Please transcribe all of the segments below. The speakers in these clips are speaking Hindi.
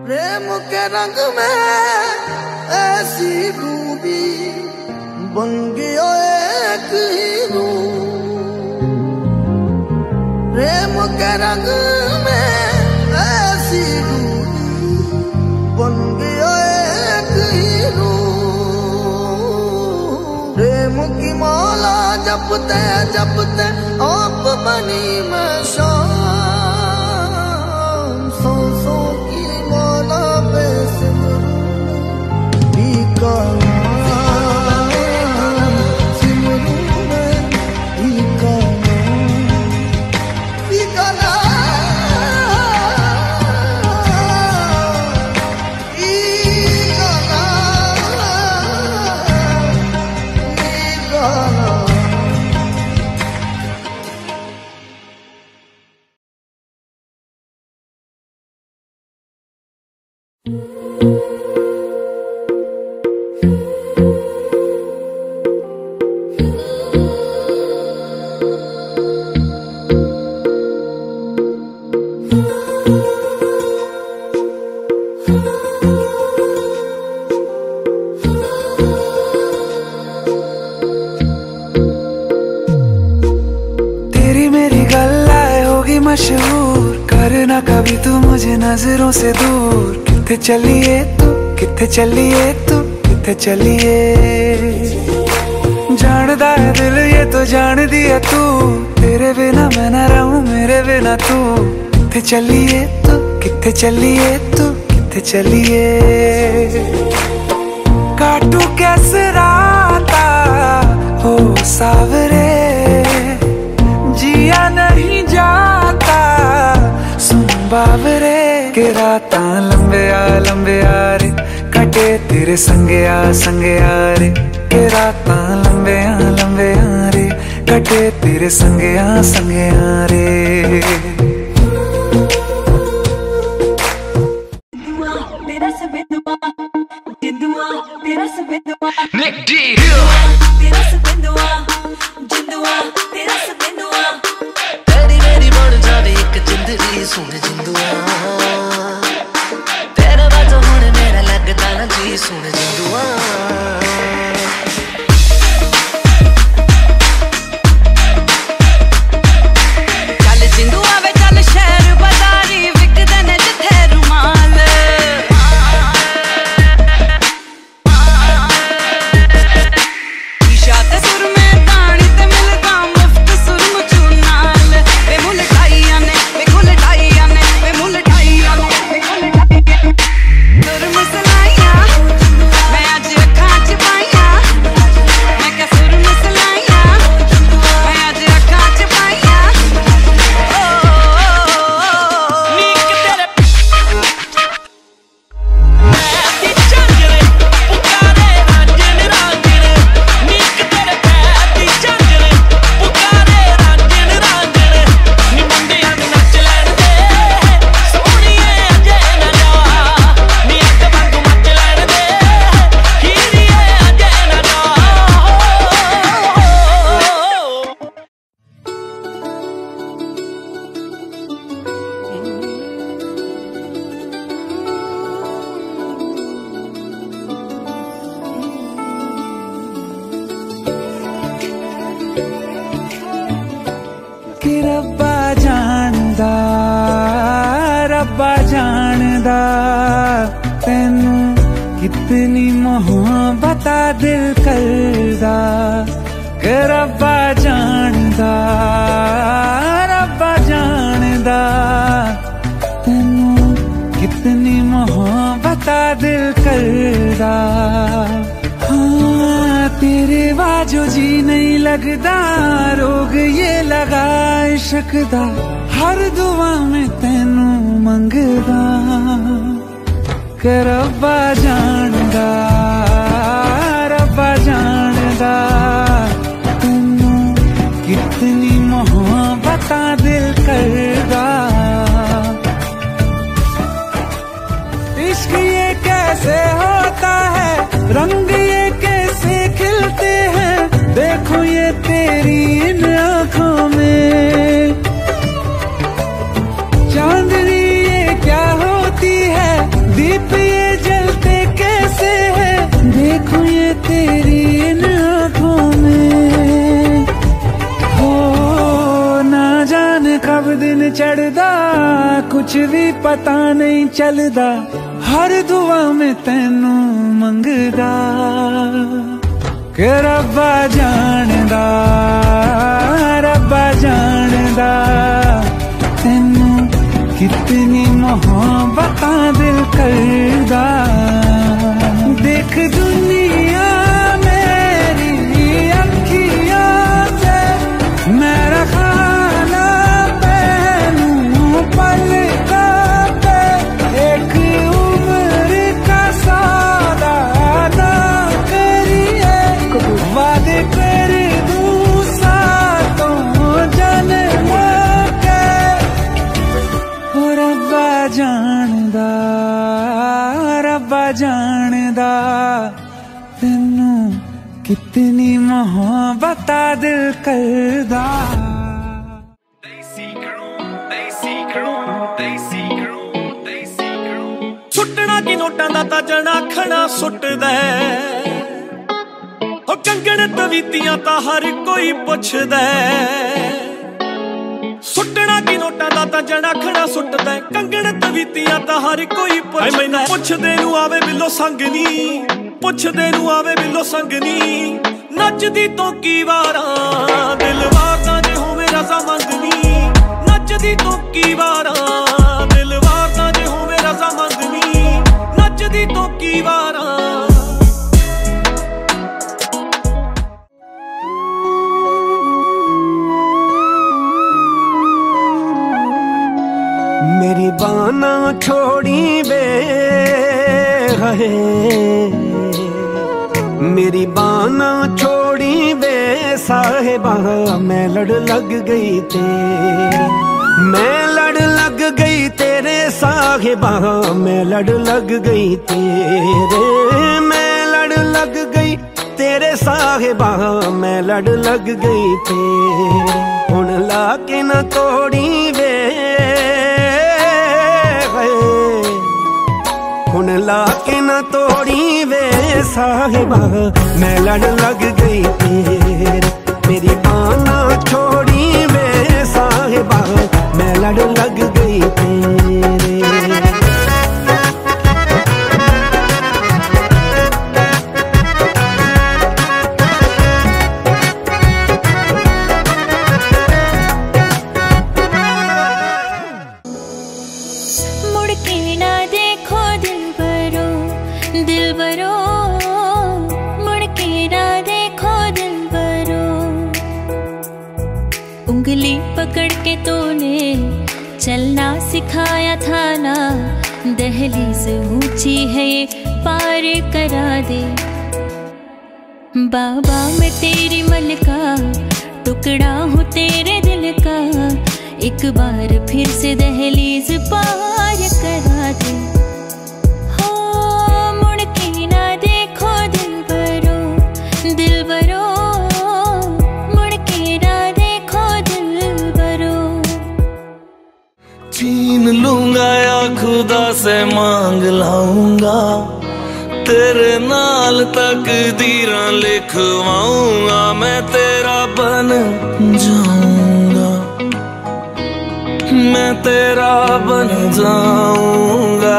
प्रेम के रंग में ऐसी डूबी बन गया एक हीरो। प्रेम के रंग में ऐसी डूबी बन गया एक हीरो। प्रेम की माला जपते जपते आप बनी मैं शाम। सांसों की माला पे सिमरू का नाम, सिमरू मैं का नाम, मशहूर करना कभी तू मुझे नजरों से दूर। किथे चलिए तू, किथे चलिए तू, किथे चलिए। जानदा है दिल ये तो जान दिया तू, तेरे बिना मैं न रहूं मेरे बिना तू। किथे चलिए तू, किथे चलिए तू, किथे चलिए। काटू कैसे राता हो सावरे, जिया नहीं जाता सुन बावरे। के राता लंबे आ रे, कटे तेरे संगे आ रे। के राता लंबे आ रे, कटे तेरे संगे आ रे। Nick D सुन जिंदुआ तेरा बात हुण मेरा लगदा ना जी। सुन जिंदुआ चल जिंदुआ वे चल शहर बाजारी विकदे ने जिथे रुमाल। ईशा ते सुर में दानी ते मिलदा मुफ्त सुर मुचू नाल। वे मुलटाइयां ने रब्बा जानदा तैनू कितनी मोहब्बत दिल करदा। के रब्बा जानदा तैनू कितनी मोहब्बत दिल करदा। हाँ तेरे बाजो जी नहीं लगदा, रोग ये लगा इश्क दा। हर दुआ में तैनू मंगदा। के रब्बा जानदा तैनू कितनी मोहब्बत दिल करदा। इश्क ये कैसे होता है, रंग ये कैसे खिलते हैं। देखो ये तेरी इन आँखों में चांदनी ये क्या होती है। च भी पता नहीं चलदा, हर दुआ में तैनू मंगदा कि रब्बा जानदा, रब्बा जानदा तैनू कितनी मोहब्बतां दिल करदा। देख दुनिया मेरी अखियां से मेरा खाना पहनू पलका पे, एक उम्र का सौदा अदा करिए, वादे कर दूं सातों जन्मों के। ओ रब्बा जानदा, रब्बा जानदा तैनू कितनी मोहब्बत दिल करदा। सुटना की नोटां दा तां जना खड़ा सुटदा, ओ कंगण तवीतियां तां हर कोई पुछदा। सुटना की नोटां दा तां जना खड़ा सुटदा, कंगण तवीतियां तां हर कोई पुछदा। मैनू पुछदे नू आवे बिलो संग नी, पुछदे नू आवे बिलो संग नी, नचदी तो की वारा दिल वारदा जे होवे रज़ामंद नी, नचदी तो की वारा दिल वारदा जे होवे रज़ामंद नी, नचदी तो की वारा। मेरी बाना छोड़ी वे है, मेरी बाना छोड़ी वे साहिबा, मैं लड़ लग गई तेरी, मैं लड़ लग गई तेरे साहिबा, मैं लड़ लग गई तेरे, मैं लड़ लग गई तेरे साहिबा, मैं लड़ लग गई तेरे। हुण ला के न तोड़ी वे, हुण ला के न तोड़ी वे साहिबा, मैं लड़ लग गई तेरे। मेरी बाना छोड़ी वे साहिबा, मैं लड़ लग गई तेरे। उंगली पकड़ के तूने चलना सिखाया था ना, दहलीज ऊंची है ये पार करा दे। बाबा मैं तेरी मलका, टुकड़ा हूँ तेरे दिल का, एक बार फिर से दहलीज पार करा दे। हो मुड़ के ना देखो दिलबरो, दिलबरो मुड़ के ना देखो दिलबरो। छीन लूंगा या खुदा से मांग लाऊंगा, तेरे नाल तकदीरां लिखवाऊंगा, मैं तेरा बन जाऊंगा, मैं तेरा बन जाऊंगा।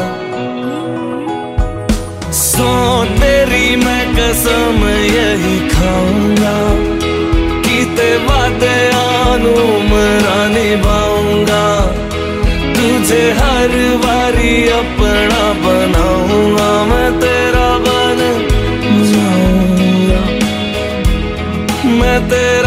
सो तेरी मैं कसम यही खाऊंगा, कीते वादे आनू मरा निभाऊंगा, तुझे हर बारी अपना बनाऊंगा, मैं तेरा बन जाऊंगा, मैं तेरा